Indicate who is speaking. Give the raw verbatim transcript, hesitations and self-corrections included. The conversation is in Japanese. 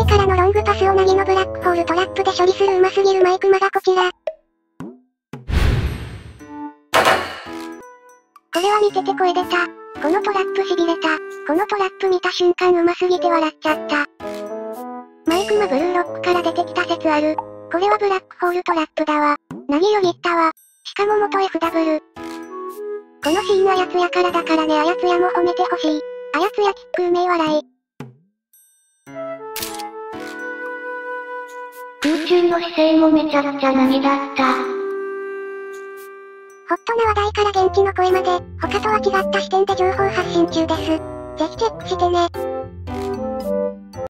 Speaker 1: からのロングパスを凪のブラックホールトラップで処理する上手すぎるマイクマがこちら。これは見てて声出た。このトラップ痺れた。このトラップ見た瞬間上手すぎて笑っちゃった。マイクマブルーロックから出てきた説ある。これはブラックホールトラップだわ。凪よぎったわ。しかも元 エフダブリュー。このシーンあやつやからだからねあやつやも褒めてほしい。あやつやキックうめえ笑い。
Speaker 2: 空中の姿勢もめちゃくちゃ凪だった。
Speaker 1: ホットな話題から現地の声まで、他とは違った視点で情報発信中です。ぜひチェックしてね。